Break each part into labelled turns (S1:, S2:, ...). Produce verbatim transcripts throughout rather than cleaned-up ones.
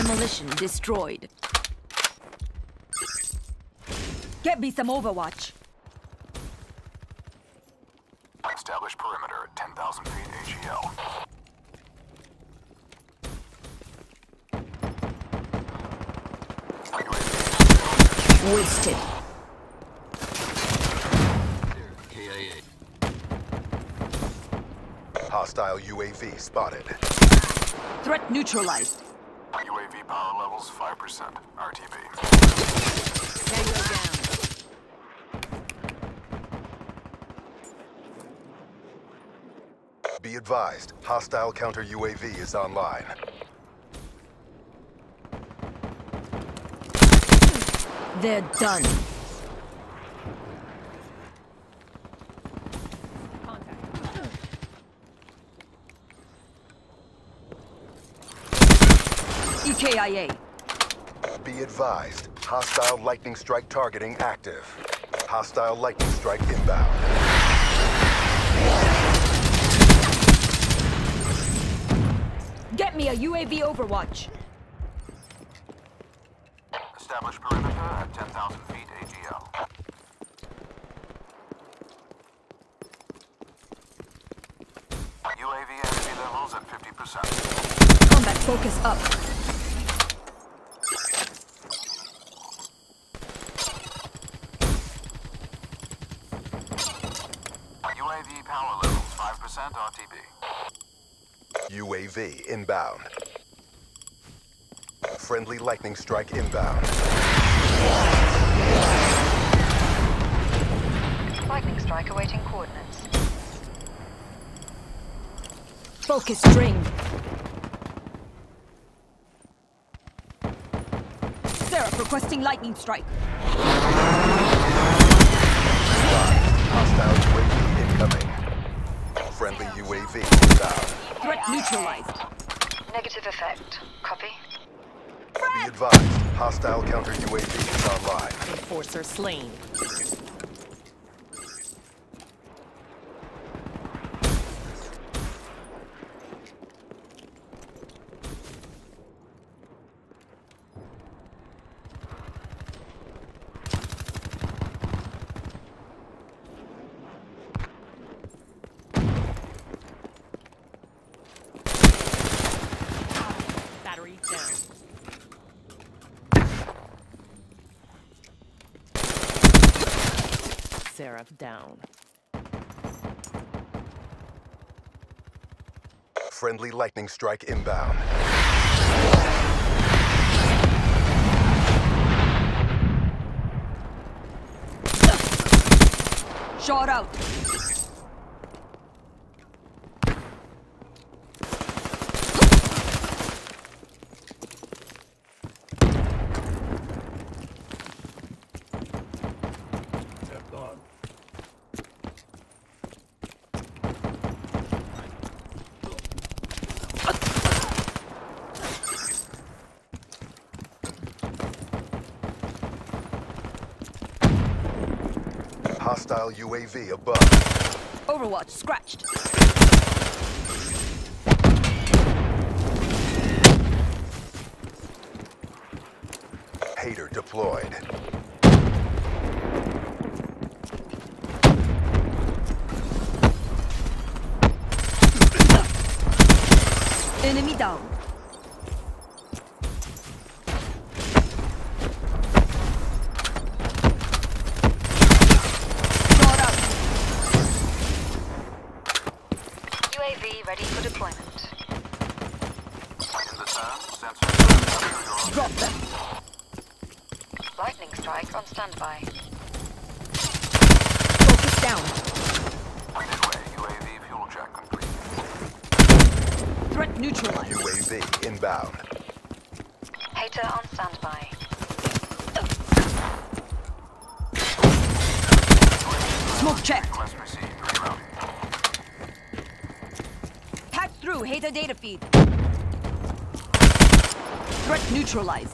S1: Demolition destroyed. Get me some Overwatch.
S2: Establish perimeter at ten thousand feet A G L.
S1: Wasted.
S2: K I A.
S3: Hostile U A V spotted.
S1: Threat neutralized.
S2: U A V power levels five percent. R T B.
S1: Tango down.
S3: Be advised, hostile counter U A V is online.
S1: They're done. E K I A.
S3: Be advised, hostile lightning strike targeting active. Hostile lightning strike inbound.
S1: Get me a U A V Overwatch.
S2: Establish perimeter at ten thousand feet A G L. U A V energy levels at fifty percent.
S1: Combat focus up.
S2: U A V power levels five percent R T B.
S3: U A V inbound. Friendly lightning strike inbound.
S4: Lightning strike awaiting coordinates.
S1: Focus string. Seraph requesting lightning strike.
S3: Hostile U A V incoming. Friendly U A V inbound.
S1: Threat neutralized.
S4: Negative effect. Copy.
S3: Be advised, hostile counter U A V is online.
S1: Enforcer slain. Battery down. Seraph down.
S3: Friendly lightning strike inbound.
S1: Shot out.
S3: Hostile U A V above.
S1: Overwatch scratched.
S3: Hater deployed.
S1: Enemy down. Shot out.
S4: U A V ready for deployment.
S2: In the turn, sensors.
S1: Drop them.
S4: Lightning strike on standby.
S1: Focus down.
S2: Midway, U A V fuel check complete.
S1: Threat neutralized.
S3: U A V inbound.
S4: Hater on standby.
S1: Smoke checked.
S2: Request received. Rerouting.
S1: Hack through Hater data feed. Threat neutralized.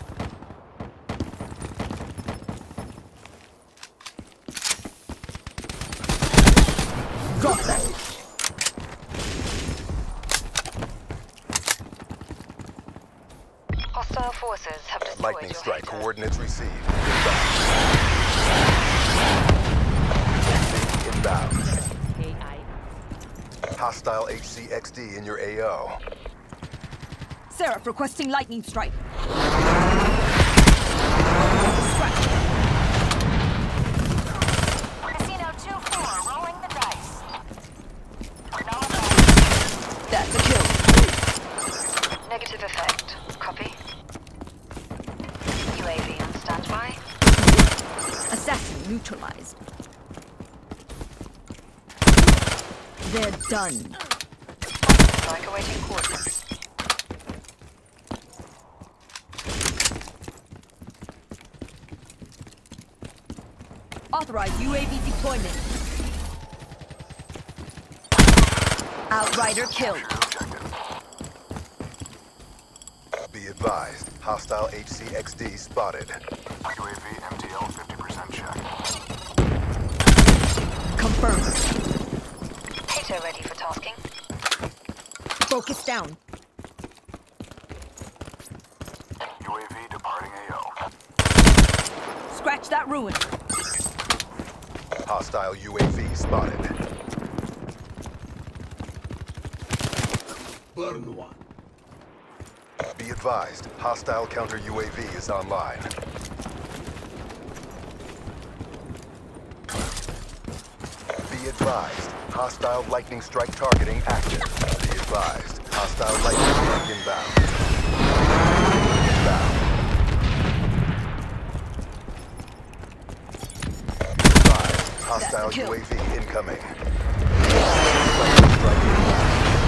S1: Drop them.
S4: forces have destroyed
S3: Lightning
S4: your
S3: strike
S4: hater.
S3: coordinates received. Inbound.
S1: A I.
S3: Hostile H C X D in your A O.
S1: Seraph requesting lightning strike.
S5: Casino two four, rolling the dice.
S1: That's a kill.
S4: Negative effect. Copy. U A V on standby.
S1: Assassin neutralized. They're done.
S4: Strike awaiting coordinates.
S1: Authorize U A V deployment. Outrider killed.
S3: Be advised, hostile H C X D spotted.
S2: U A V M T L fifty percent check.
S1: Confirmed.
S4: Hater ready for tasking.
S1: Focus down.
S2: U A V departing A O.
S1: Scratch that ruin.
S3: Hostile U A V spotted. Be advised, hostile counter U A V is online. Be advised, hostile lightning strike targeting active. Be advised, hostile lightning strike inbound. Inbound. Be advised, hostile
S1: kill.
S3: U A V incoming. Lightning strike inbound.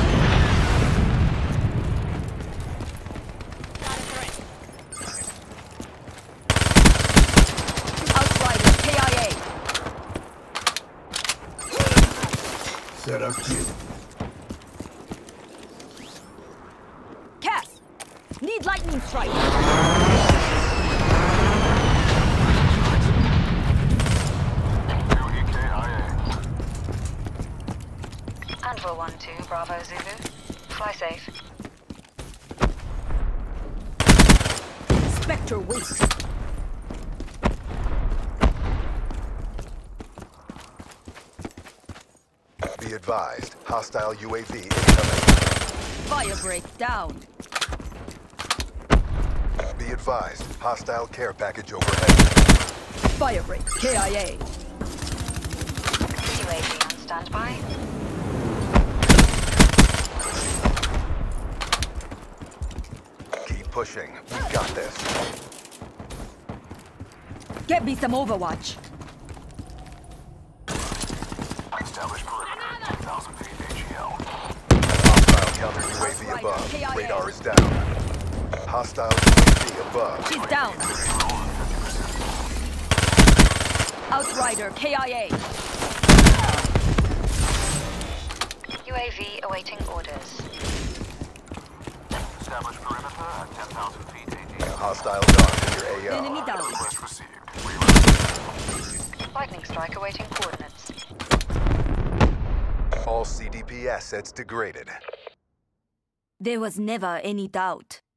S1: Outrider K I A.
S6: Set up kill.
S1: Cass. Need lightning strike.
S2: U E K I A.
S4: Anvil one two, Bravo Zulu. Fly safe.
S1: Spectre wasted.
S3: Be advised, hostile U A V incoming.
S1: Fire break down.
S3: Be advised, hostile care package overhead.
S1: Fire break K I A.
S4: U A V on standby.
S3: Keep pushing. We got this.
S1: Get me some Overwatch.
S2: Establish perimeter. ten thousand feet A G L.
S3: Hostile counter U A V above.
S1: K I A.
S3: Radar is down. Hostile U A V above.
S1: He's down. Outrider K I A.
S4: U A V awaiting orders.
S2: Establish perimeter at ten thousand feet A G L.
S3: Hostile dog in your A O.
S1: Enemy down.
S2: Request received.
S4: Lightning strike awaiting coordinates.
S3: All C D P assets degraded.
S1: There was never any doubt.